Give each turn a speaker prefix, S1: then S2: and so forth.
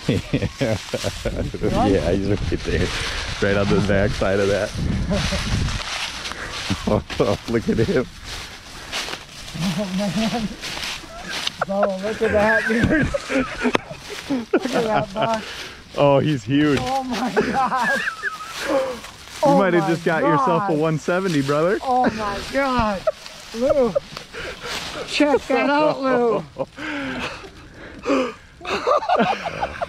S1: Yeah, he's right there. Right on the back side of that. Oh, look at him.
S2: Oh man. Oh, look at that, dude. Look at that buck.
S1: Oh, he's huge.
S2: Oh my god.
S1: You might have just got yourself a 170, brother.
S2: Oh my god. Lou. Check that out, Lou.